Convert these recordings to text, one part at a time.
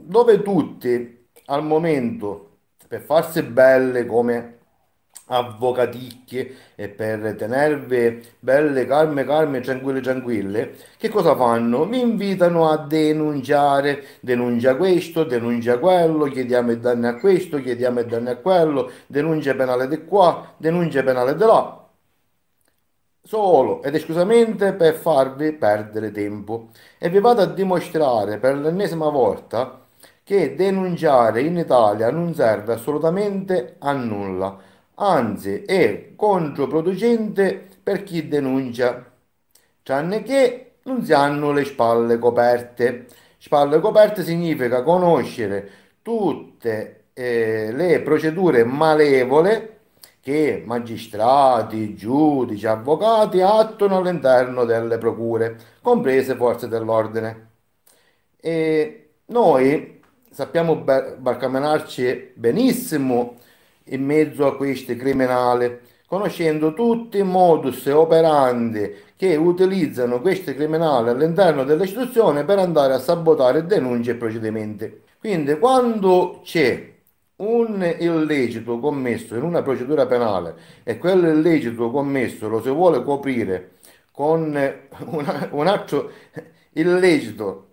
dove tutti al momento per farsi belle come avvocaticchie e per tenervi belle calme calme tranquille tranquille, che cosa fanno? Mi invitano a denunciare, denuncia questo, denuncia quello, chiediamo i danni a questo, chiediamo i danni a quello, denuncia penale di qua, denuncia penale di là, solo ed esclusivamente per farvi perdere tempo. E vi vado a dimostrare per l'ennesima volta che denunciare in Italia non serve assolutamente a nulla, anzi è controproducente per chi denuncia, tranne che non si hanno le spalle coperte. Spalle coperte significa conoscere tutte le procedure malevole che magistrati, giudici, avvocati attuano all'interno delle procure, comprese forze dell'ordine. E noi sappiamo barcamenarci benissimo in mezzo a questi criminali, conoscendo tutti i modus operandi che utilizzano questi criminali all'interno dell'istituzione per andare a sabotare denunce e procedimenti. Quindi, quando c'è un illecito commesso in una procedura penale e quell'illecito commesso lo si vuole coprire con un altro illecito,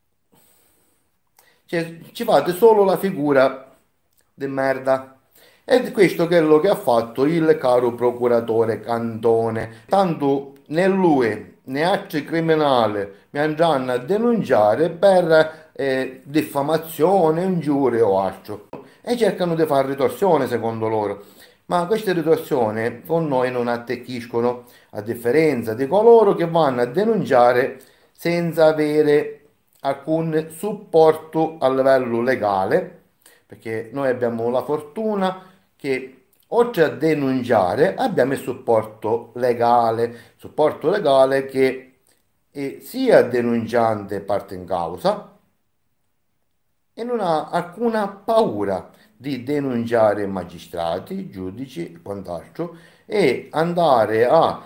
cioè, ci fate solo la figura di merda. Ed questo che è quello che ha fatto il caro procuratore Cantone. Tanto né lui né altri criminali mi andranno a denunciare per diffamazione, ingiurie o altro. E cercano di fare ritorsione secondo loro. Ma queste ritorsioni con noi non attecchiscono, a differenza di coloro che vanno a denunciare senza avere alcun supporto a livello legale, perché noi abbiamo la fortuna che oltre a denunciare abbiamo il supporto legale che è sia denunciante parte in causa e non ha alcuna paura di denunciare magistrati, giudici e quant'altro e andare a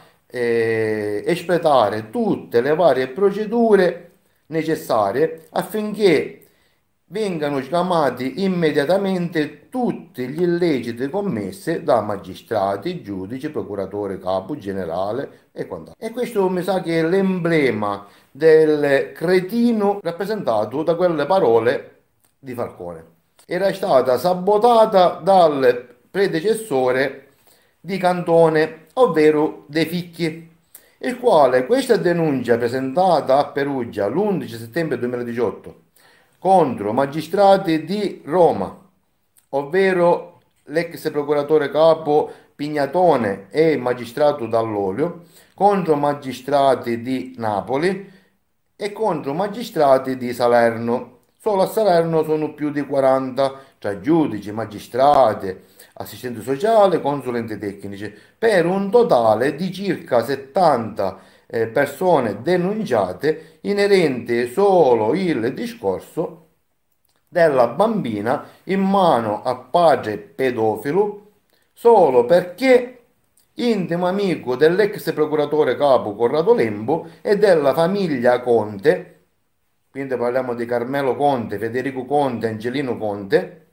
espletare tutte le varie procedure necessarie affinché vengano sgamati immediatamente tutti gli illeciti commessi da magistrati, giudici, procuratore capo, generale e quant'altro. E questo mi sa che è l'emblema del cretino rappresentato da quelle parole di Falcone. Era stata sabotata dal predecessore di Cantone, ovvero De Ficchi, il quale questa denuncia presentata a Perugia l'11 settembre 2018 contro magistrati di Roma, ovvero l'ex procuratore capo Pignatone e magistrato Dall'Olio, contro magistrati di Napoli e contro magistrati di Salerno. Solo a Salerno sono più di 40 tra giudici, magistrati, assistenti sociali, consulenti tecnici, per un totale di circa 70 persone denunciate inerente solo il discorso della bambina in mano a padre pedofilo solo perché intimo amico dell'ex procuratore capo Corrado Lembo e della famiglia Conte, quindi parliamo di Carmelo Conte, Federico Conte, Angelino Conte,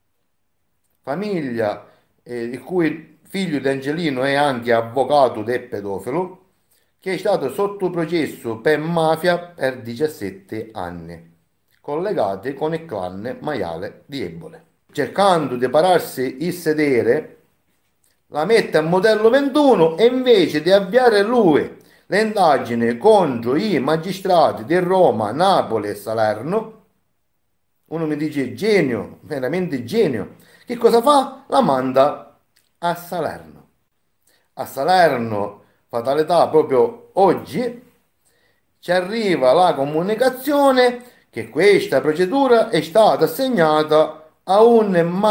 famiglia il cui figlio di Angelino è anche avvocato del pedofilo, che è stato sotto processo per mafia per 17 anni, collegati con il clan maiale di Ebole. Cercando di pararsi il sedere, la mette a modello 21 e invece di avviare lui le indagini contro i magistrati di Roma, Napoli e Salerno, uno mi dice genio, veramente genio, che cosa fa? La manda a Salerno. A Salerno, fatalità proprio oggi, ci arriva la comunicazione che questa procedura è stata assegnata a un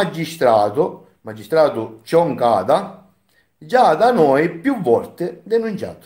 magistrato Cioncada, già da noi più volte denunciato.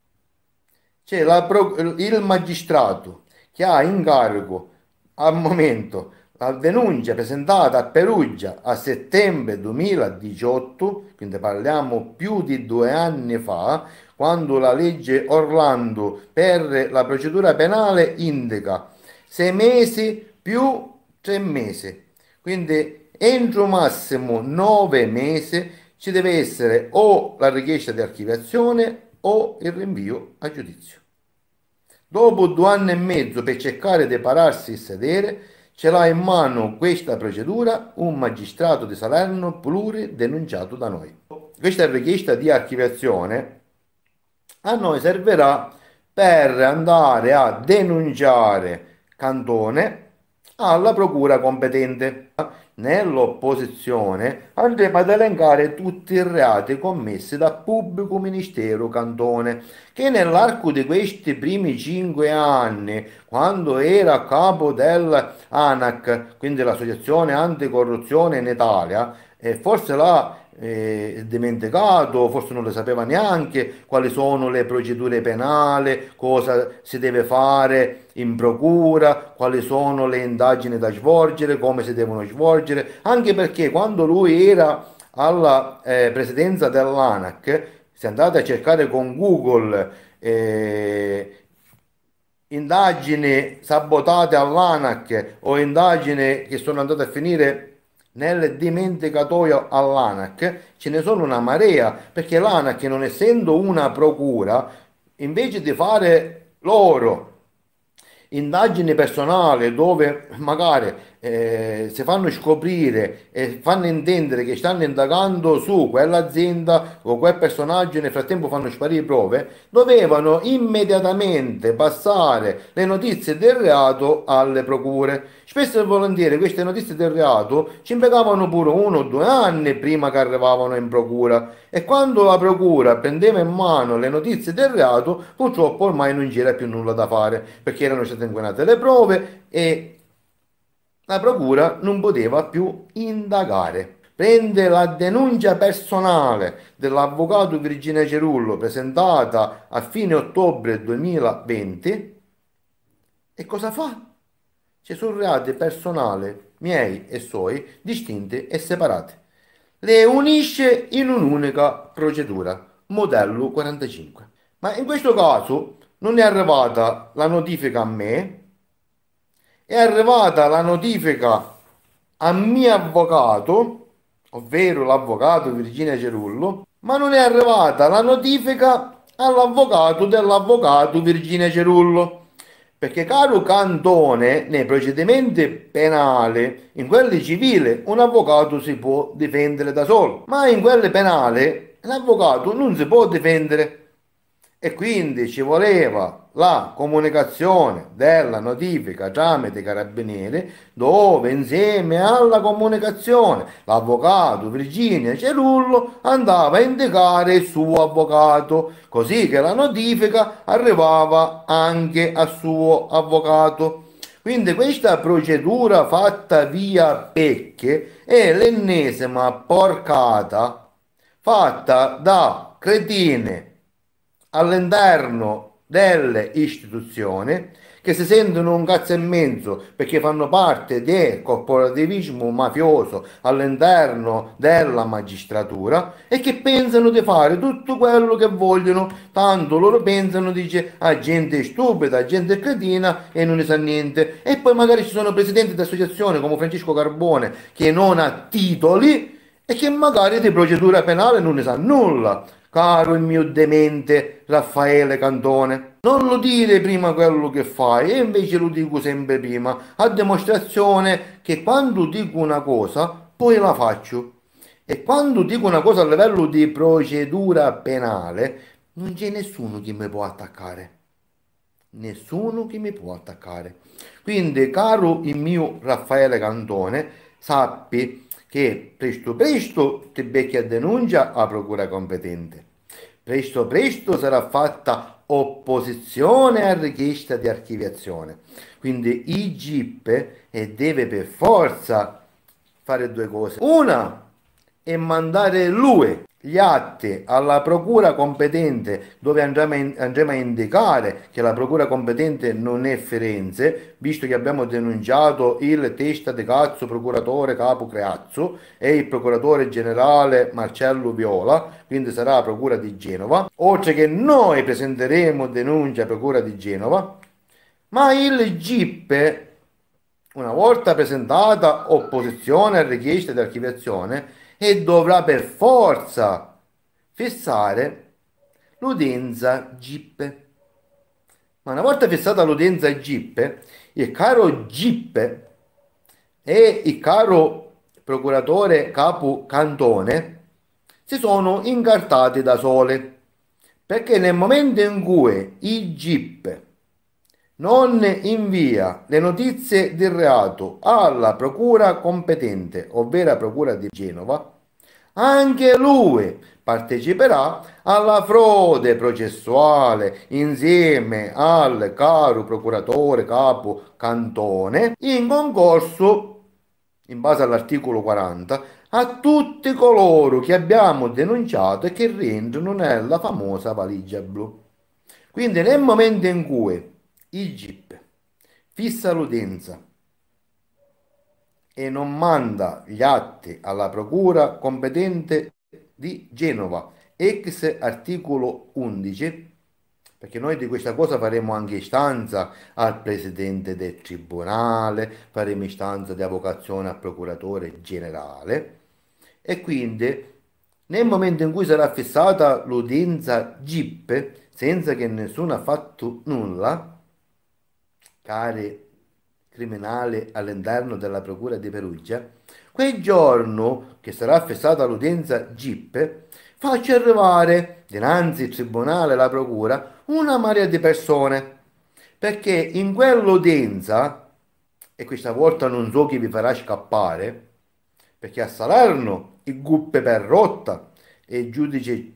C'è il magistrato che ha in carico al momento la denuncia presentata a Perugia a settembre 2018, quindi parliamo più di 2 anni fa, quando la legge Orlando per la procedura penale indica 6 mesi più 3 mesi. Quindi entro massimo 9 mesi ci deve essere o la richiesta di archiviazione o il rinvio a giudizio. Dopo 2 anni e mezzo per cercare di pararsi il sedere, ce l'ha in mano questa procedura un magistrato di Salerno pluridenunciato da noi. Questa richiesta di archiviazione a noi servirà per andare a denunciare Cantone alla procura competente. Nell'opposizione andremo ad elencare tutti i reati commessi dal pubblico ministero Cantone, che nell'arco di questi primi 5 anni, quando era a capo dell'ANAC, quindi l'Associazione Anticorruzione in Italia, e forse l'ha dimenticato, forse non lo sapeva neanche quali sono le procedure penali, cosa si deve fare in procura, quali sono le indagini da svolgere, come si devono svolgere, anche perché quando lui era alla presidenza dell'ANAC, se andate a cercare con Google indagini sabotate all'ANAC o indagini che sono andate a finire nel dimenticatoio all'ANAC, ce ne sono una marea, perché l'ANAC, non essendo una procura, invece di fare loro indagini personali dove magari si fanno scoprire e fanno intendere che stanno indagando su quell'azienda o quel personaggio e nel frattempo fanno sparire prove, dovevano immediatamente passare le notizie del reato alle procure. Spesso e volentieri queste notizie del reato ci impiegavano pure 1 o 2 anni prima che arrivavano in procura, e quando la procura prendeva in mano le notizie del reato purtroppo ormai non c'era più nulla da fare, perché erano state inquinate le prove e la procura non poteva più indagare. Prende la denuncia personale dell'avvocato Virginia Cerullo presentata a fine ottobre 2020 e cosa fa? Ci sono reati personali miei e suoi distinti e separati. Le unisce in un'unica procedura, modello 45. Ma in questo caso non è arrivata la notifica a me, è arrivata la notifica a mio avvocato, ovvero l'avvocato Virginia Cerullo, ma non è arrivata la notifica all'avvocato dell'avvocato Virginia Cerullo. Perché, caro Cantone, nei procedimenti penali, in quelli civili, un avvocato si può difendere da solo, ma in quelli penali l'avvocato non si può difendere. E quindi ci voleva la comunicazione della notifica tramite i carabinieri, dove insieme alla comunicazione l'avvocato Virginia Cerullo andava a indicare il suo avvocato, così che la notifica arrivava anche al suo avvocato. Quindi questa procedura fatta via pecche è l'ennesima porcata fatta da cretine all'interno delle istituzioni che si sentono un cazzo e mezzo perché fanno parte del corporativismo mafioso all'interno della magistratura e che pensano di fare tutto quello che vogliono, tanto loro pensano, dice, a gente stupida, a gente cretina e non ne sa niente. E poi magari ci sono presidenti di associazioni come Francesco Carbone che non ha titoli e che magari di procedura penale non ne sa nulla. Caro il mio demente Raffaele Cantone, non lo dire prima quello che fai, e invece lo dico sempre prima, a dimostrazione che quando dico una cosa, poi la faccio. E quando dico una cosa a livello di procedura penale, non c'è nessuno che mi può attaccare. Nessuno che mi può attaccare. Quindi, caro il mio Raffaele Cantone, sappi che presto presto ti becchi a denuncia alla procura competente. Presto presto sarà fatta opposizione a richiesta di archiviazione. Quindi il GIP deve per forza fare due cose. Una è mandare lui gli atti alla procura competente, dove andremo a indicare che la procura competente non è Firenze, visto che abbiamo denunciato il testa di cazzo procuratore capo Creazzo e il procuratore generale Marcello Viola, quindi sarà la procura di Genova, oltre che noi presenteremo denuncia alla procura di Genova, ma il GIP una volta presentata opposizione a richiesta di archiviazione, e dovrà per forza fissare l'udienza GIP. Ma una volta fissata l'udienza GIP, il caro GIP e il caro procuratore capo Cantone si sono incartati da sole, perché nel momento in cui il GIP non invia le notizie di reato alla procura competente, ovvero la procura di Genova, anche lui parteciperà alla frode processuale insieme al caro procuratore capo Cantone in concorso, in base all'articolo 40, a tutti coloro che abbiamo denunciato e che rientrano nella famosa valigia blu. Quindi nel momento in cui il GIP fissa l'utenza e non manda gli atti alla procura competente di Genova, ex articolo 11, perché noi di questa cosa faremo anche istanza al presidente del tribunale, faremo istanza di avocazione al procuratore generale, e quindi nel momento in cui sarà fissata l'udienza GIP, senza che nessuno ha fatto nulla, cari criminali all'interno della Procura di Perugia, quel giorno che sarà fissata l'udienza GIP, faccio arrivare dinanzi il tribunale, la Procura, una marea di persone, perché in quell'udienza, e questa volta non so chi vi farà scappare, perché a Salerno il Guppe Perrotta e il giudice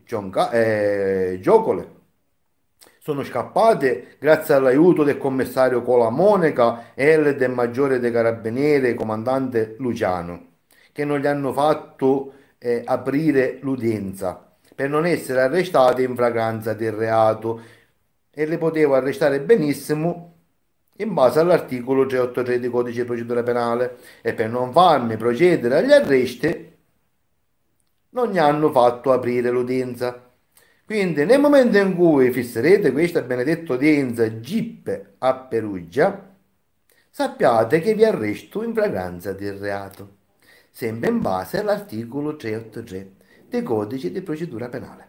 Giocole sono scappate grazie all'aiuto del commissario Colamoneca e del maggiore dei carabinieri, comandante Luciano, che non gli hanno fatto aprire l'udienza per non essere arrestati in flagranza del reato, e li potevo arrestare benissimo in base all'articolo 383 di codice di procedura penale, e per non farmi procedere agli arresti non gli hanno fatto aprire l'udienza. Quindi nel momento in cui fisserete questa benedetta udienza GIP a Perugia, sappiate che vi arresto in flagranza del reato, sempre in base all'articolo 383 dei codici di procedura penale.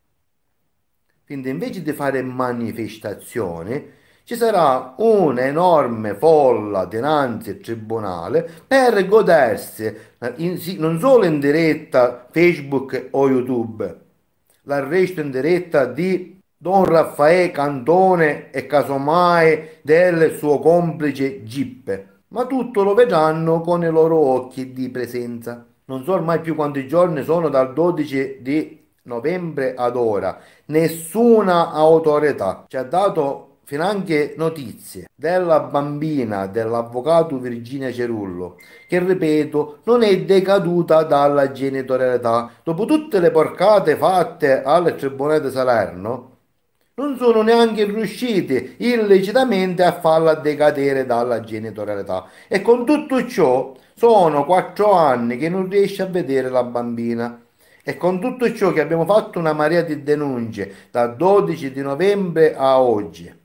Quindi invece di fare manifestazioni, ci sarà un'enorme folla dinanzi al tribunale per godersi, sì, non solo in diretta Facebook o YouTube, l'arresto in diretta di Don Raffaele Cantone e casomai del suo complice Gippe, ma tutto lo vedranno con i loro occhi di presenza. Non so ormai più quanti giorni sono dal 12 di novembre ad ora. Nessuna autorità ci ha dato finanche notizie della bambina dell'avvocato Virginia Cerullo, che ripeto non è decaduta dalla genitorialità. Dopo tutte le porcate fatte al Tribunale di Salerno, non sono neanche riusciti illecitamente a farla decadere dalla genitorialità. E con tutto ciò sono 4 anni che non riesce a vedere la bambina. E con tutto ciò che abbiamo fatto una marea di denunce dal 12 di novembre a oggi,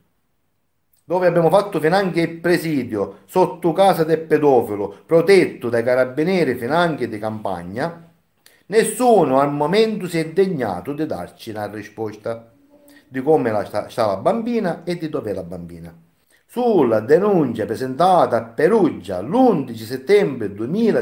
dove abbiamo fatto finanche il presidio sotto casa del pedofilo, protetto dai carabinieri finanche di campagna, nessuno al momento si è degnato di darci una risposta di come sta la bambina e di dov'è la bambina. Sulla denuncia presentata a Perugia l'11 settembre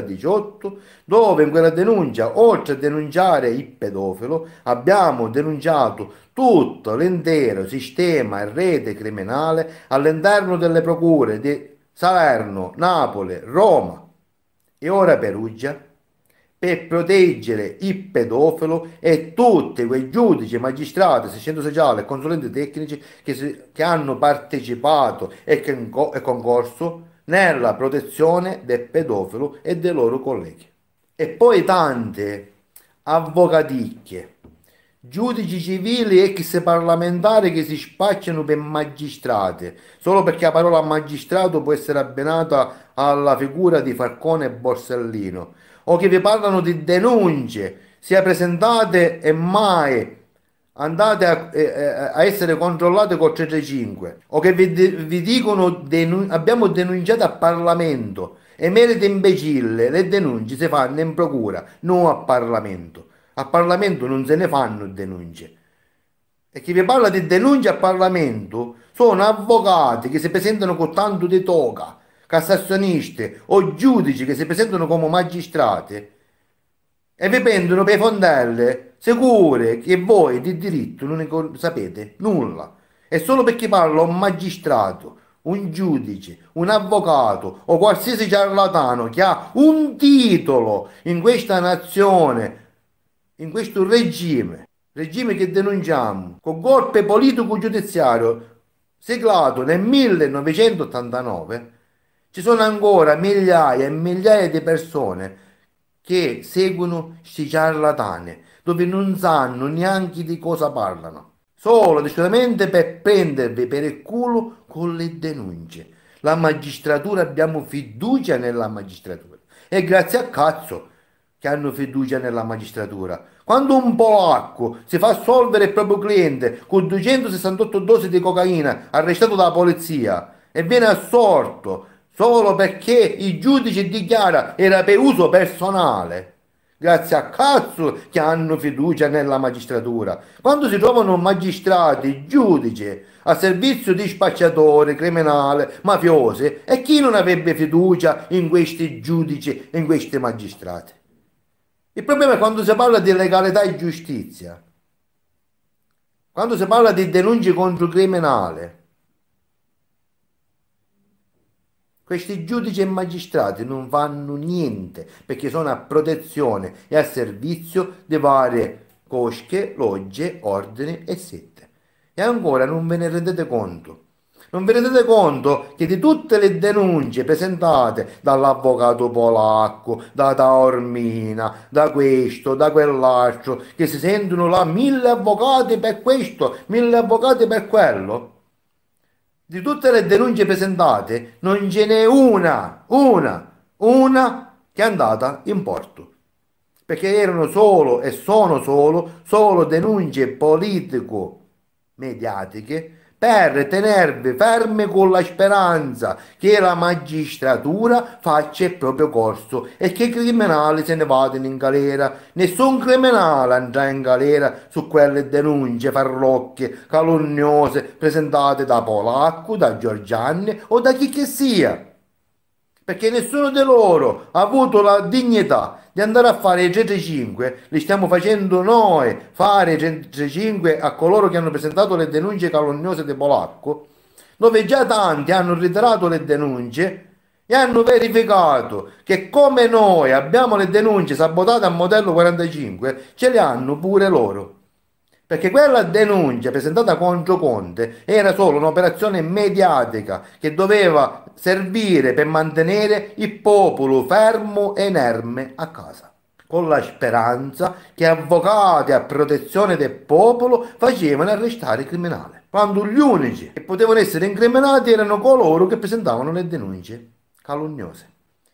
2018, dove in quella denuncia, oltre a denunciare il pedofilo, abbiamo denunciato tutto l'intero sistema e rete criminale all'interno delle procure di Salerno, Napoli, Roma e ora Perugia, per proteggere il pedofilo e tutti quei giudici, magistrati, assistenti sociali e consulenti tecnici che hanno partecipato e concorso nella protezione del pedofilo e dei loro colleghi. E poi tante avvocaticchie, giudici civili e ex parlamentari che si spacciano per magistrati, solo perché la parola magistrato può essere abbinata alla figura di Falcone e Borsellino, o che vi parlano di denunce sia presentate e mai andate a essere controllate col 335 o che vi dicono abbiamo denunciato a Parlamento e merita imbecille, le denunce si fanno in procura, non a Parlamento. A Parlamento non se ne fanno denunce. E chi vi parla di denunce a Parlamento sono avvocati che si presentano con tanto di toga, cassazionisti o giudici che si presentano come magistrati e vi prendono per fondelle sicure che voi di diritto non ne sapete nulla. E solo perché parla un magistrato, un giudice, un avvocato o qualsiasi ciarlatano che ha un titolo in questa nazione, in questo regime che denunciamo, con golpe politico-giudiziario siglato nel 1989, ci sono ancora migliaia e migliaia di persone che seguono sti ciarlatani, dove non sanno neanche di cosa parlano, solo decisamente per prendervi per il culo con le denunce. La magistratura, abbiamo fiducia nella magistratura e grazie a cazzo che hanno fiducia nella magistratura. Quando un polacco si fa assolvere il proprio cliente con 268 dosi di cocaina arrestato dalla polizia e viene assolto solo perché il giudice dichiara era per uso personale, grazie a cazzo che hanno fiducia nella magistratura. Quando si trovano magistrati, giudici a servizio di spacciatori, criminali, mafiosi, e chi non avrebbe fiducia in questi giudici e in questi magistrati? Il problema è quando si parla di legalità e giustizia, quando si parla di denunce contro criminali, questi giudici e magistrati non fanno niente perché sono a protezione e a servizio di varie cosche, logge, ordini e sette. E ancora non ve ne rendete conto. Non vi rendete conto che di tutte le denunce presentate dall'avvocato polacco, da Taormina, da questo, da quell'altro, che si sentono là 1000 avvocati per questo, 1000 avvocati per quello, di tutte le denunce presentate non ce n'è una che è andata in porto. Perché erano solo e sono solo denunce politico-mediatiche per tenervi fermi con la speranza che la magistratura faccia il proprio corso e che i criminali se ne vadano in galera. Nessun criminale andrà in galera su quelle denunce farlocche, calunniose presentate da Polacco, da Giorgianni o da chi che sia. Perché nessuno di loro ha avuto la dignità di andare a fare i 335, li stiamo facendo noi fare i 335 a coloro che hanno presentato le denunce calunniose di Polacco, dove già tanti hanno ritirato le denunce e hanno verificato che come noi abbiamo le denunce sabotate a modello 45, ce le hanno pure loro. Perché quella denuncia presentata contro Conte era solo un'operazione mediatica che doveva servire per mantenere il popolo fermo e inerme a casa, con la speranza che avvocati a protezione del popolo facevano arrestare i criminali, quando gli unici che potevano essere incriminati erano coloro che presentavano le denunce calunniose.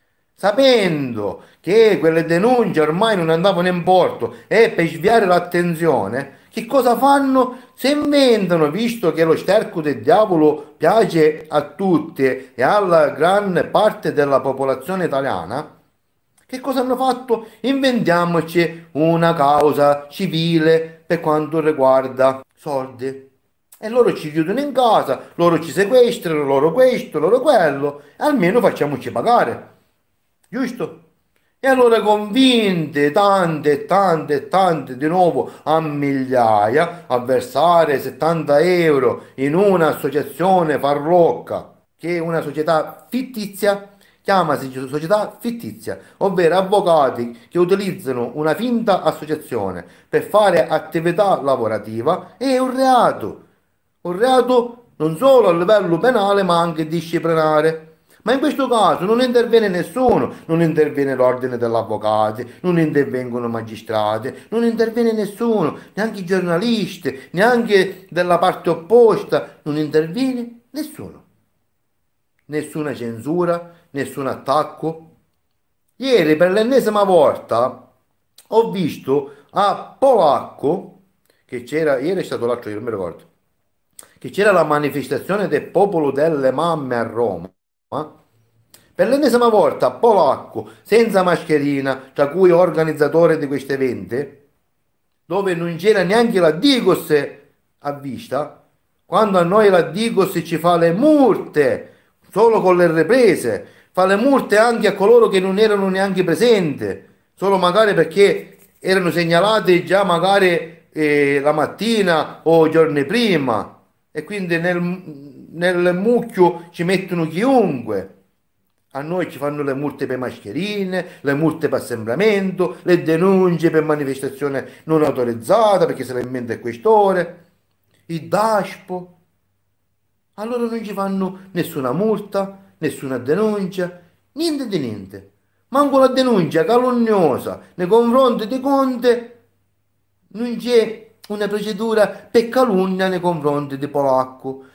Sapendo che quelle denunce ormai non andavano in porto e per sviare l'attenzione, che cosa fanno? Si inventano, visto che lo sterco del diavolo piace a tutti e alla gran parte della popolazione italiana, che cosa hanno fatto? Inventiamoci una causa civile per quanto riguarda soldi. E loro ci chiudono in casa, loro ci sequestrano, loro questo, loro quello, almeno facciamoci pagare. Giusto? E allora convinte tante e tante e tante di nuovo a migliaia a versare 70 euro in un'associazione farlocca, che è una società fittizia, chiamasi società fittizia, ovvero avvocati che utilizzano una finta associazione per fare attività lavorativa, è un reato non solo a livello penale ma anche disciplinare. Ma in questo caso non interviene nessuno, non interviene l'ordine degli avvocati, non intervengono magistrati, non interviene nessuno, neanche i giornalisti, neanche della parte opposta, non interviene nessuno. Nessuna censura, nessun attacco. Ieri per l'ennesima volta ho visto a Polacco, che c'era, ieri è stato l'altro, io non mi ricordo, che c'era la manifestazione del popolo delle mamme a Roma, per l'ennesima volta polacco, senza mascherina, tra cui organizzatore di questo evento, dove non c'era neanche la Digos a vista, quando a noi la Digos ci fa le multe, solo con le riprese, fa le multe anche a coloro che non erano neanche presenti, solo magari perché erano segnalati già magari la mattina o giorni prima, e quindi nel mucchio ci mettono chiunque. A noi ci fanno le multe per mascherine, le multe per assembramento, le denunce per manifestazione non autorizzata perché se la inventa il questore, il DASPO. Allora non ci fanno nessuna multa, nessuna denuncia, niente di niente. Manco la denuncia calunniosa nei confronti di Conte, non c'è una procedura per calunnia nei confronti di Polacco.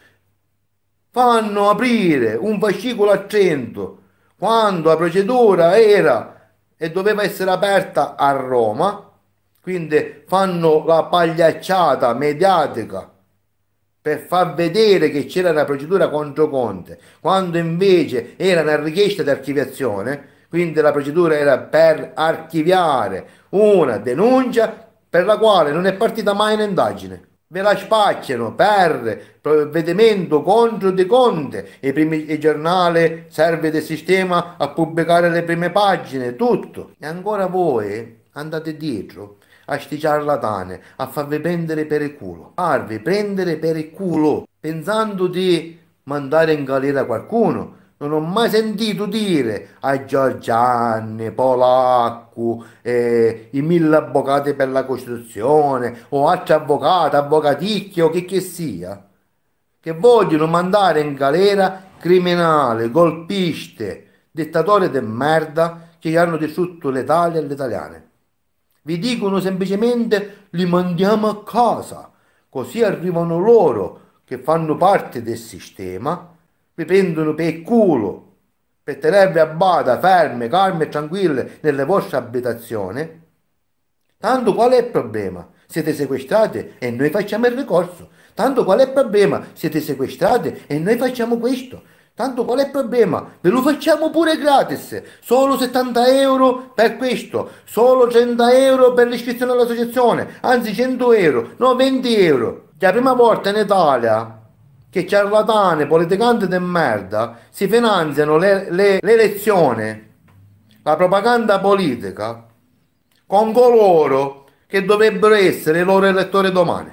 Fanno aprire un fascicolo a 100 quando la procedura era e doveva essere aperta a Roma, quindi fanno la pagliacciata mediatica per far vedere che c'era una procedura contro Conte, quando invece era una richiesta di archiviazione, quindi la procedura era per archiviare una denuncia per la quale non è partita mai un'indagine. Ve la spacciano per provvedimento contro De Conte, i giornali serve del sistema a pubblicare le prime pagine, tutto. E ancora voi andate dietro a sti ciarlatane, a farvi prendere per il culo, farvi prendere per il culo, pensando di mandare in galera qualcuno. Non ho mai sentito dire a Giorgiani, Polacco, i 1000 avvocati per la Costituzione o altri avvocati, avvocaticchi o che sia, che vogliono mandare in galera criminali, golpisti, dittatori di merda che hanno distrutto l'Italia e gli italiani. Vi dicono semplicemente li mandiamo a casa, così arrivano loro che fanno parte del sistema, vi prendono per il culo per tenervi a bada, ferme, calme e tranquille nelle vostre abitazioni. Tanto qual è il problema? Siete sequestrati e noi facciamo il ricorso. Tanto qual è il problema? Siete sequestrati e noi facciamo questo. Tanto qual è il problema? Ve lo facciamo pure gratis. Solo 70 euro per questo, solo 30 euro per l'iscrizione all'associazione, anzi 100 euro, no 20 euro. Che la prima volta in Italia che ciarlatane, politicanti di merda si finanziano le elezioni, la propaganda politica con coloro che dovrebbero essere i loro elettori domani.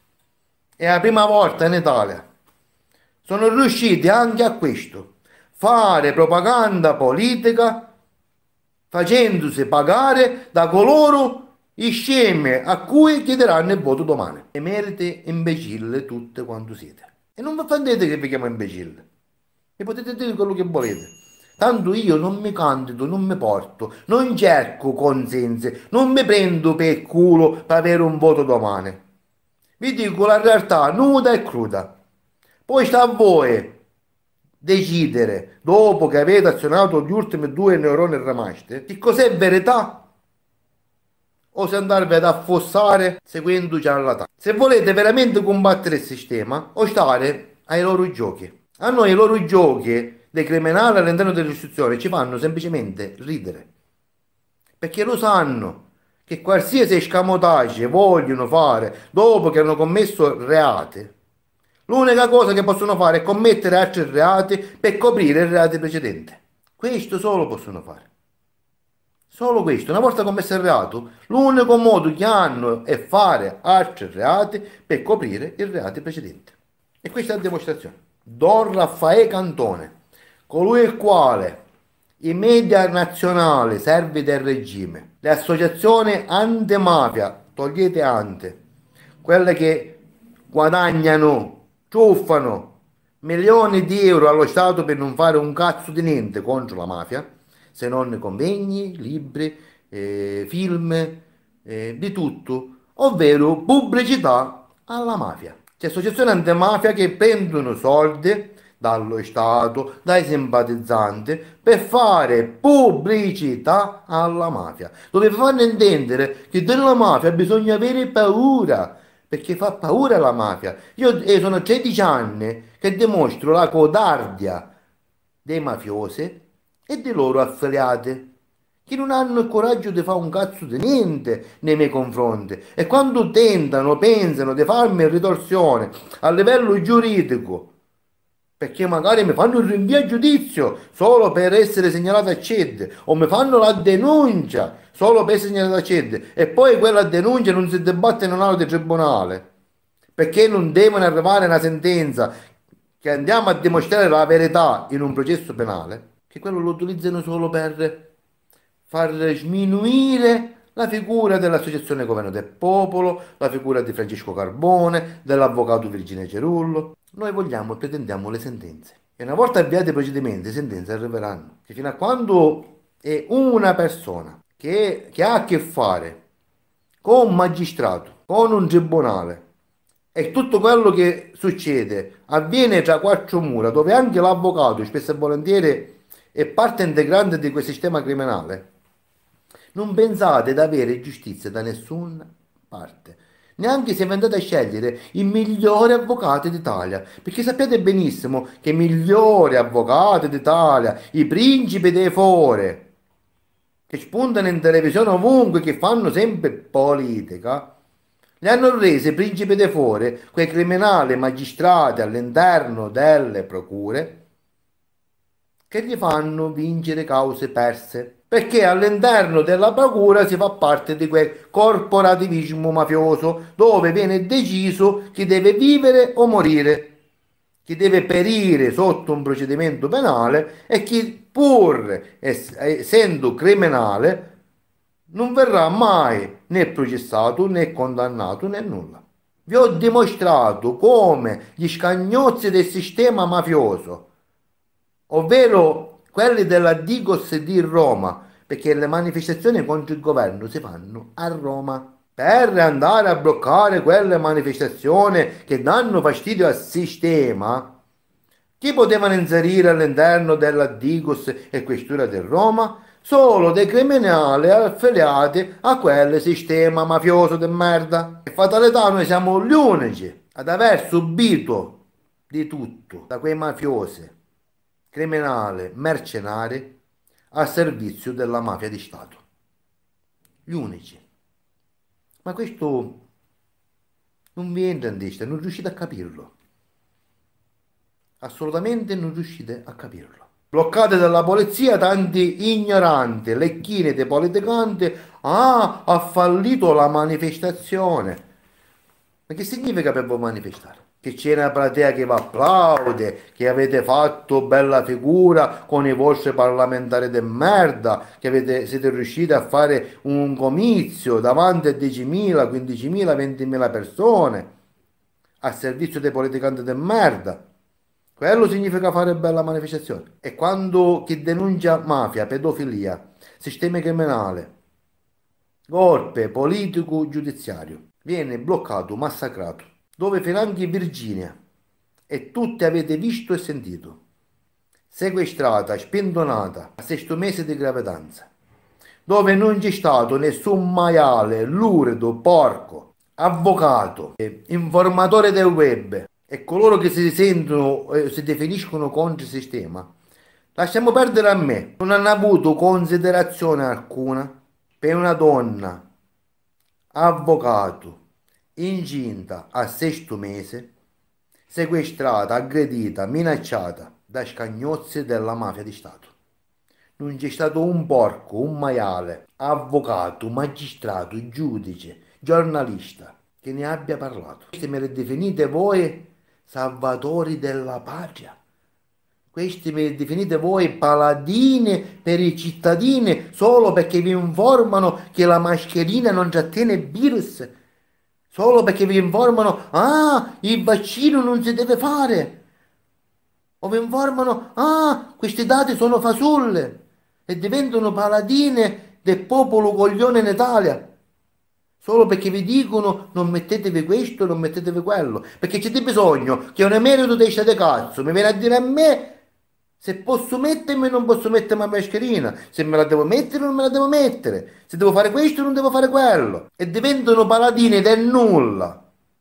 È la prima volta in Italia. Sono riusciti anche a questo, fare propaganda politica facendosi pagare da coloro i scemi a cui chiederanno il voto domani. Emerite imbecille tutte quanto siete. E non vi offendete che vi chiamo imbecille. E potete dire quello che volete. Tanto io non mi candido, non mi porto, non cerco consensi, non mi prendo per culo per avere un voto domani. Vi dico la realtà nuda e cruda. Poi sta a voi decidere, dopo che avete azionato gli ultimi due neuroni rimasti, che cos'è verità o se andarvi ad affossare seguendo ciarlatani. Se volete veramente combattere il sistema o stare ai loro giochi. A noi i loro giochi dei criminali all'interno dell'istituzione ci fanno semplicemente ridere. Perché lo sanno che qualsiasi escamotage vogliono fare dopo che hanno commesso reati, l'unica cosa che possono fare è commettere altri reati per coprire i reati precedenti. Questo solo possono fare. Solo questo. Una volta commesso il reato, l'unico modo che hanno è fare altri reati per coprire i reati precedenti. E questa è la dimostrazione. Don Raffaele Cantone, colui il quale i media nazionali servi del regime, le associazioni antimafia, togliete ante, quelle che guadagnano, ciuffano milioni di euro allo Stato per non fare un cazzo di niente contro la mafia, se non convegni, libri, film, di tutto, ovvero pubblicità alla mafia. C'è associazioni antimafia che prendono soldi dallo Stato, dai simpatizzanti, per fare pubblicità alla mafia. Dove fanno intendere che della mafia bisogna avere paura, perché fa paura la mafia. Io sono 13 anni che dimostro la codardia dei mafiosi e dei loro affiliati, che non hanno il coraggio di fare un cazzo di niente nei miei confronti. E quando tentano, pensano di farmi ritorsione a livello giuridico, perché magari mi fanno il rinvio a giudizio solo per essere segnalato a CED, o mi fanno la denuncia solo per essere segnalato a CED, e poi quella denuncia non si dibatte in un altro tribunale, perché non devono arrivare a una sentenza che andiamo a dimostrare la verità in un processo penale, che quello lo utilizzano solo per far sminuire la figura dell'Associazione Governo del Popolo, la figura di Francesco Carbone, dell'avvocato Virginia Cerullo. Noi vogliamo e pretendiamo le sentenze. E una volta avviati i procedimenti, le sentenze arriveranno. Che fino a quando è una persona che ha a che fare con un magistrato, con un tribunale, e tutto quello che succede avviene tra quattro mura, dove anche l'avvocato, spesso e volentieri, è parte integrante di quel sistema criminale, non pensate di avere giustizia da nessuna parte. Neanche se vi andate a scegliere i migliori avvocati d'Italia, perché sapete benissimo che i migliori avvocati d'Italia, i principi dei fore, che spuntano in televisione ovunque, che fanno sempre politica, li hanno resi principi dei fore, quei criminali magistrati all'interno delle procure, che gli fanno vincere cause perse. Perché all'interno della procura si fa parte di quel corporativismo mafioso dove viene deciso chi deve vivere o morire, chi deve perire sotto un procedimento penale e chi pur essendo criminale non verrà mai né processato né condannato né nulla. Vi ho dimostrato come gli scagnozzi del sistema mafioso, ovvero quelli della Digos di Roma, perché le manifestazioni contro il governo si fanno a Roma. Per andare a bloccare quelle manifestazioni che danno fastidio al sistema, chi potevano inserire all'interno della Digos e Questura di Roma? Solo dei criminali affiliati a quel sistema mafioso di merda. E fatalità, noi siamo gli unici ad aver subito di tutto da quei mafiosi, criminali, mercenari a servizio della mafia di Stato. Gli unici. Ma questo non vi entra in testa, non riuscite a capirlo. Assolutamente non riuscite a capirlo. Bloccate dalla polizia tanti ignoranti, lecchini dei politicanti. Ah, ha fallito la manifestazione. Ma che significa per voi manifestare? Che c'è una platea che vi applaude, che avete fatto bella figura con i vostri parlamentari di merda, che siete riusciti a fare un comizio davanti a 10.000, 15.000, 20.000 persone a servizio dei politicanti di merda. Quello significa fare bella manifestazione. E quando chi denuncia mafia, pedofilia, sistema criminale, golpe politico giudiziario viene bloccato, massacrato, dove finanche Virginia e tutti avete visto e sentito, sequestrata, spintonata a sesto mese di gravidanza, dove non c'è stato nessun maiale, lurido, porco, avvocato, informatore del web e coloro che si sentono, si definiscono contro il sistema, lasciamo perdere a me. Non hanno avuto considerazione alcuna per una donna, avvocato, incinta a sesto mese, sequestrata, aggredita, minacciata da scagnozzi della mafia di Stato. Non c'è stato un porco, un maiale, avvocato, magistrato, giudice, giornalista che ne abbia parlato. Questi me li definite voi salvatori della patria. Questi mi definite voi paladini per i cittadini solo perché vi informano che la mascherina non trattiene virus, solo perché vi informano, ah, il vaccino non si deve fare, o vi informano, ah, questi dati sono fasulle e diventano paladine del popolo coglione in Italia. Solo perché vi dicono non mettetevi questo, non mettetevi quello. Perché c'è bisogno che un emerito di di cazzo mi viene a dire a me se posso mettermi o non posso mettermi la mascherina, se me la devo mettere o non me la devo mettere, se devo fare questo o non devo fare quello. E diventano paladini del nulla.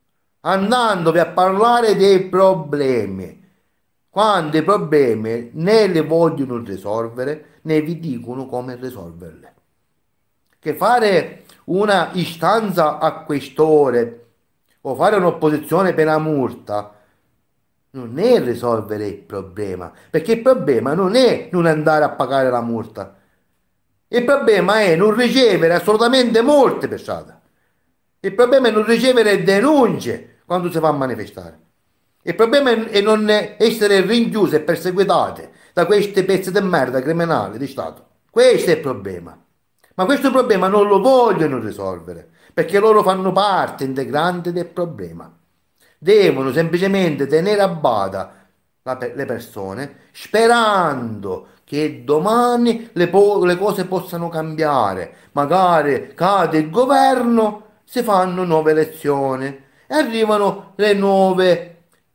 andandovi a parlare dei problemi, quando i problemi né li vogliono risolvere né vi dicono come risolverli. Che fare una istanza a questore o fare un'opposizione pena multa non è risolvere il problema, perché il problema non è non andare a pagare la multa, il problema è non ricevere assolutamente multe per strada. Il problema è non ricevere denunce quando si va a manifestare. Il problema è non essere rinchiusi e perseguitati da questi pezzi di merda criminali di Stato. Questo è il problema. Ma questo problema non lo vogliono risolvere, perché loro fanno parte integrante del problema. Devono semplicemente tenere a bada le persone sperando che domani le cose possano cambiare. Magari cade il governo, si fanno nuove elezioni e arrivano le nuove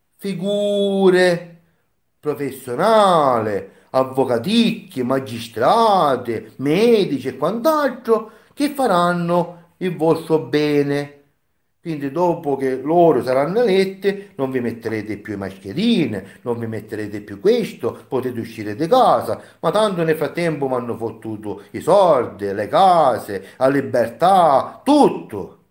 figure professionali, avvocaticchi, magistrati, medici e quant'altro che faranno il vostro bene. Quindi dopo che loro saranno eletti non vi metterete più le mascherine, non vi metterete più questo, potete uscire di casa, ma tanto nel frattempo mi hanno fottuto i soldi, le case, la libertà, tutto,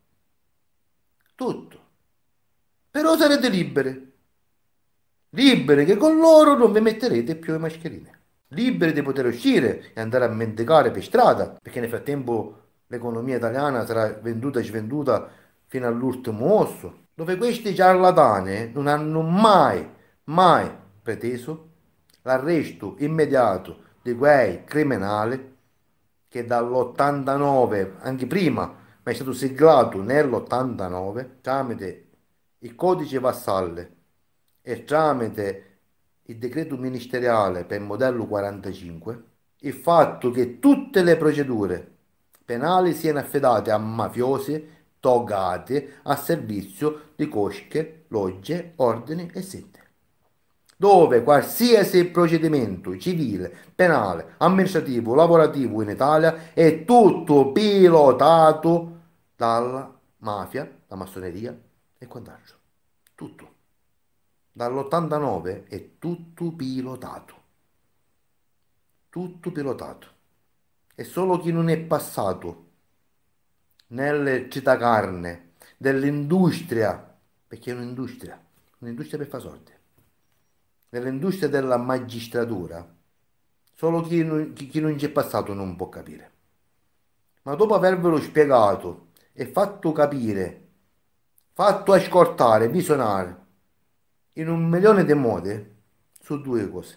tutto. Però sarete liberi, liberi che con loro non vi metterete più le mascherine, liberi di poter uscire e andare a mendicare per strada, perché nel frattempo l'economia italiana sarà venduta e svenduta fino all'ultimo osso, dove questi ciarlatani non hanno mai preteso l'arresto immediato di quei criminali che dall'89, anche prima, ma è stato siglato nell'89 tramite il codice Vassalle e tramite il decreto ministeriale per modello 45, il fatto che tutte le procedure penali siano affidate a mafiosi togati a servizio di cosche, logge, ordini e sette, dove qualsiasi procedimento civile, penale, amministrativo, lavorativo in Italia è tutto pilotato dalla mafia, la massoneria e quant'altro. Tutto. Dall'89 è tutto pilotato. Tutto pilotato. E solo chi non è passato nelle città carne dell'industria, perché è un'industria per fare soldi, nell'industria della magistratura, solo chi non ci è passato non può capire. Ma dopo avervelo spiegato e fatto capire, fatto ascoltare, visionare in un milione di modi su due cose: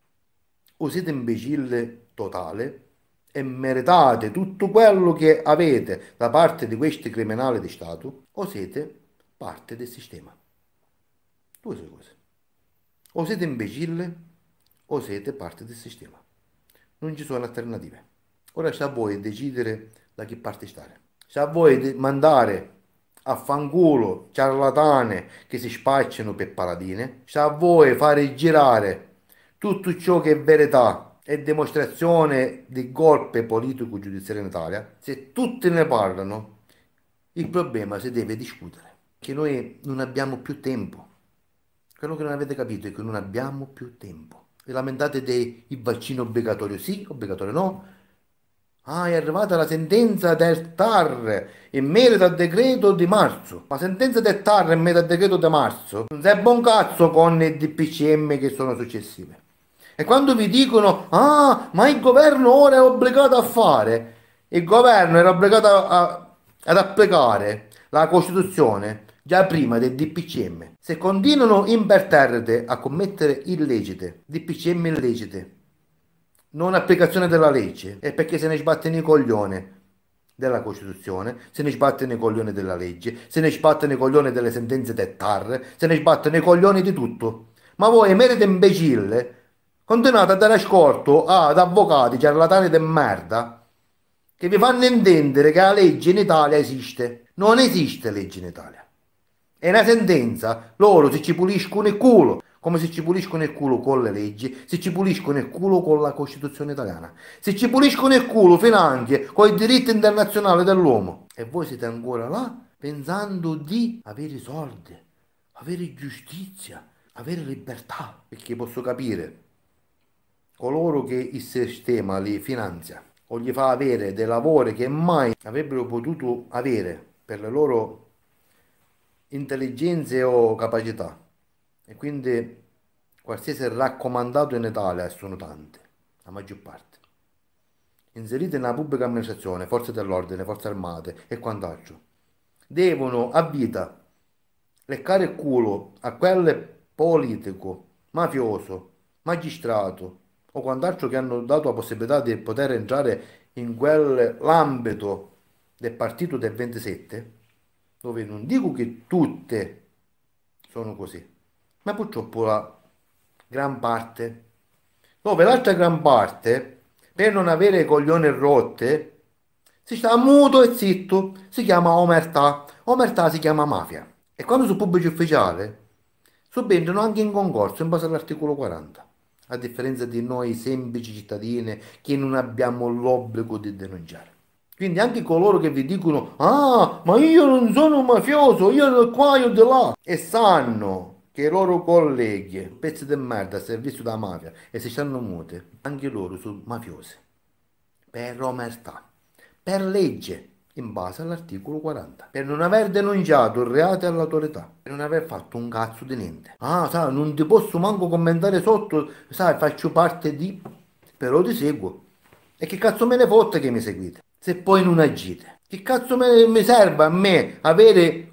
o siete imbecille totale e meritate tutto quello che avete da parte di questi criminali di Stato, o siete parte del sistema. Due sono cose. O siete imbecille o siete parte del sistema. Non ci sono alternative. Ora sta a voi decidere da che parte stare. Sta a voi mandare a fanculo ciarlatane che si spacciano per paladine. Sta a voi fare girare tutto ciò che è verità e dimostrazione di golpe politico-giudiziario in Italia. Se tutti ne parlano, il problema si deve discutere. Che noi non abbiamo più tempo. Quello che non avete capito è che non abbiamo più tempo. Vi lamentate del vaccino obbligatorio sì, obbligatorio no. Ah, è arrivata la sentenza del TAR in merito al decreto di marzo. La sentenza del TAR in merito al decreto di marzo non serve un cazzo con i DPCM che sono successive. E quando vi dicono, ah, ma il governo ora è obbligato a fare, il governo era obbligato ad applicare la Costituzione già prima del DPCM. Se continuano imperterrite a commettere illecite, DPCM illecite, non applicazione della legge, è perché se ne sbattono i coglioni della Costituzione, se ne sbattono i coglioni della legge, se ne sbattono i coglioni delle sentenze del TAR, se ne sbattono i coglioni di tutto. Ma voi, merito imbecille, continuate a dare ascolto ad avvocati ciarlatani di merda che vi fanno intendere che la legge in Italia esiste. Non esiste legge in Italia. È una sentenza, loro si ci puliscono il culo, come si ci puliscono il culo con le leggi, si ci puliscono il culo con la Costituzione italiana, si ci puliscono il culo fino anche con i diritti internazionali dell'uomo. E voi siete ancora là pensando di avere i soldi, avere giustizia, avere libertà, perché posso capire coloro che il sistema li finanzia o gli fa avere dei lavori che mai avrebbero potuto avere per le loro intelligenze o capacità. E quindi qualsiasi raccomandato in Italia, e sono tante, la maggior parte, inserite nella pubblica amministrazione, forze dell'ordine, forze armate e quant'altro, devono a vita leccare il culo a quel politico, mafioso, magistrato o quant'altro che hanno dato la possibilità di poter entrare in quell'ambito del partito del 27, dove non dico che tutte sono così, ma purtroppo la gran parte, dove l'altra gran parte, per non avere coglioni rotte, si sta muto e zitto, si chiama omertà, omertà si chiama mafia. E quando su pubblici ufficiali subentrano anche in concorso in base all'articolo 40, a differenza di noi semplici cittadini che non abbiamo l'obbligo di denunciare. Quindi anche coloro che vi dicono, ah, ma io non sono un mafioso, io da qua, io di là, e sanno che i loro colleghi, pezzi di merda a servizio della mafia, e si stanno muti, anche loro sono mafiosi, per omertà, per legge, in base all'articolo 40, per non aver denunciato il reato all'autorità, per non aver fatto un cazzo di niente. Ah, sai, non ti posso manco commentare sotto, sai, faccio parte di, però ti seguo. E che cazzo me ne fotte che mi seguite? Se poi non agite. Che cazzo mi serve a me avere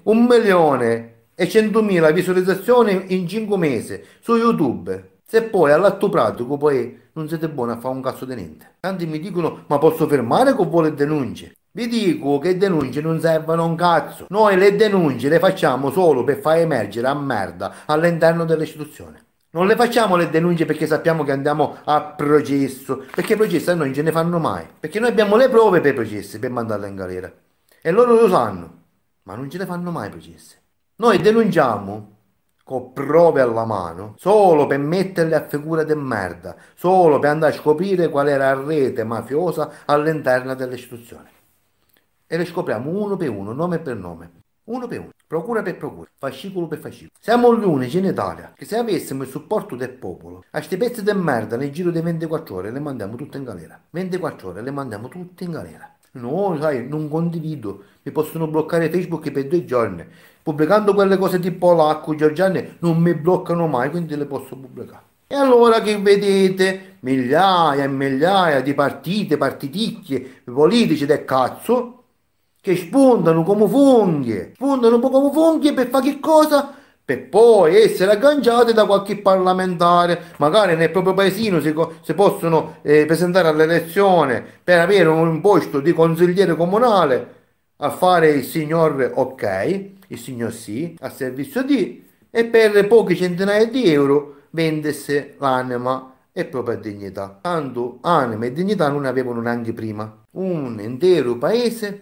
1.100.000 visualizzazioni in 5 mesi su YouTube? Se poi all'atto pratico poi non siete buoni a fare un cazzo di niente. Tanti mi dicono, ma posso fermare con voi le denunce? Vi dico che denunce non servono a un cazzo. Noi le denunce le facciamo solo per far emergere a merda all'interno delle istituzioni. Non le facciamo le denunce perché sappiamo che andiamo a processo, perché i processi a noi non ce ne fanno mai, perché noi abbiamo le prove per i processi, per mandarle in galera. E loro lo sanno, ma non ce ne fanno mai i processi. Noi denunciamo con prove alla mano, solo per metterle a figura di merda, solo per andare a scoprire qual era la rete mafiosa all'interno delle istituzioni. E le scopriamo uno per uno, nome per nome, uno per uno, procura per procura, fascicolo per fascicolo. Siamo gli unici in Italia che se avessimo il supporto del popolo, a sti pezzi di merda nel giro di 24 ore le mandiamo tutte in galera. 24 ore le mandiamo tutte in galera. No, sai, non condivido, mi possono bloccare Facebook per 2 giorni. Pubblicando quelle cose tipo polacco, georgiane, non mi bloccano mai, quindi le posso pubblicare. E allora che vedete migliaia e migliaia di partite, partiticchie, politici del cazzo che spuntano come funghi, spuntano un po' come funghi per fare che cosa? Per poi essere agganciati da qualche parlamentare, magari nel proprio paesino si possono presentare all'elezione per avere un posto di consigliere comunale a fare il signor ok, il signor sì, a servizio di, e per pochi centinaia di euro vendersi l'anima e propria dignità. Tanto anima e dignità non ne avevano neanche prima. Un intero paese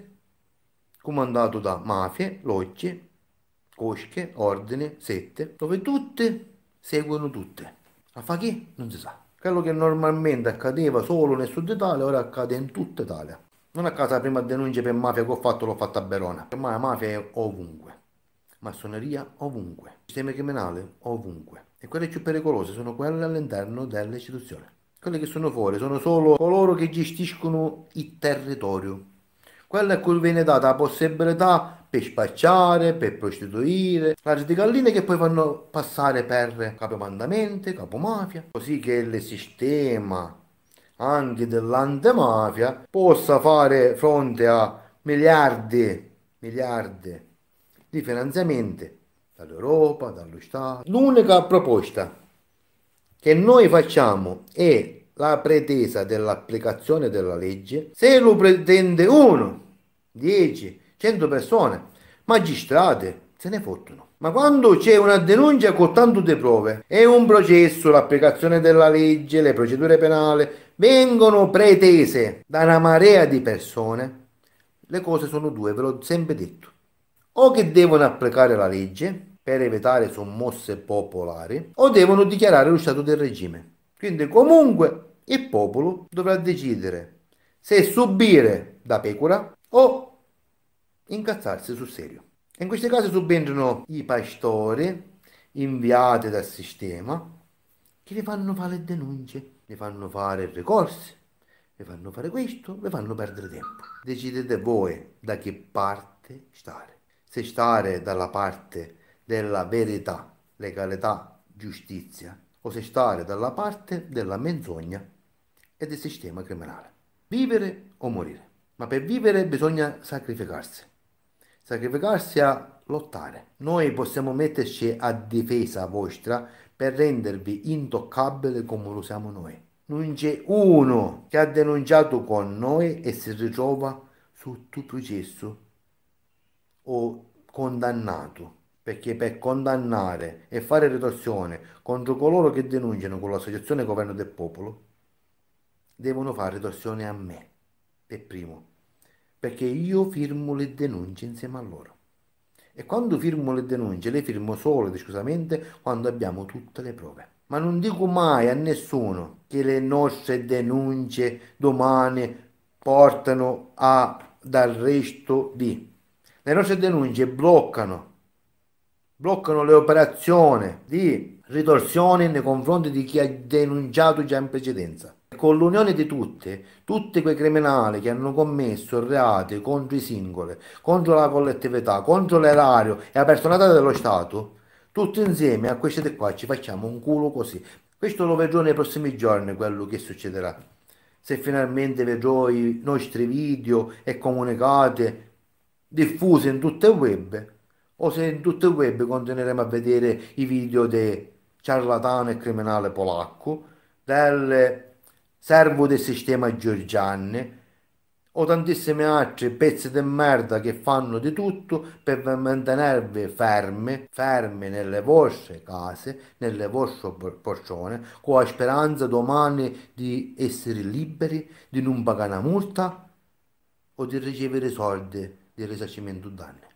comandato da mafie, logge, cosche, ordini, sette, dove tutte seguono tutte. A fa chi? Non si sa. Quello che normalmente accadeva solo nel sud Italia, ora accade in tutta Italia. Non a caso la prima denuncia per mafia che ho fatto l'ho fatta a Verona. Ormai la mafia è ovunque. Massoneria ovunque. Sistema criminale ovunque. E quelle più pericolose sono quelle all'interno delle istituzioni. Quelle che sono fuori sono solo coloro che gestiscono il territorio. Quello a cui viene data la possibilità per spacciare, per prostituire, la di galline che poi fanno passare per capomandamenti, capomafia, così che il sistema anche dell'antimafia possa fare fronte a miliardi di finanziamenti dall'Europa, dallo Stato. L'unica proposta che noi facciamo è la pretesa dell'applicazione della legge. Se lo pretende uno, 10, 100 persone, magistrati, se ne fottono. Ma quando c'è una denuncia con tanto di prove e un processo, l'applicazione della legge, le procedure penali vengono pretese da una marea di persone, le cose sono due, ve l'ho sempre detto. O che devono applicare la legge per evitare sommosse popolari, o devono dichiarare lo stato del regime. Quindi comunque il popolo dovrà decidere se subire da pecora o incazzarsi sul serio. In questi casi subentrano i pastori inviate dal sistema che le fanno fare le denunce, le fanno fare ricorsi, le fanno fare questo, le fanno perdere tempo. Decidete voi da che parte stare. Se stare dalla parte della verità, legalità, giustizia, o se stare dalla parte della menzogna e del sistema criminale. Vivere o morire. Ma per vivere bisogna sacrificarsi. Sacrificarsi a lottare. Noi possiamo metterci a difesa vostra per rendervi intoccabile come lo siamo noi. Non c'è uno che ha denunciato con noi e si ritrova sotto processo o condannato. Perché per condannare e fare ritorsione contro coloro che denunciano con l'associazione Governo del Popolo, devono fare ritorsione a me, per primo, perché io firmo le denunce insieme a loro. E quando firmo le denunce, le firmo solo ed esclusivamente quando abbiamo tutte le prove. Ma non dico mai a nessuno che le nostre denunce domani portano d'arresto di. Le nostre denunce bloccano le operazioni di ritorsione nei confronti di chi ha denunciato già in precedenza. Con l'unione di tutti quei criminali che hanno commesso reati contro i singoli, contro la collettività, contro l'erario e la personalità dello Stato, tutti insieme a questi di qua ci facciamo un culo così. Questo lo vedrò nei prossimi giorni, quello che succederà. Se finalmente vedrò i nostri video e comunicati diffusi in tutto il web, o se in tutto il web continueremo a vedere i video del ciarlatano e criminale polacco, del servo del sistema Giorgiani o tantissimi altri pezzi di merda che fanno di tutto per mantenervi fermi nelle vostre case, nelle vostre persone, con la speranza domani di essere liberi, di non pagare una multa o di ricevere soldi di risarcimento danni.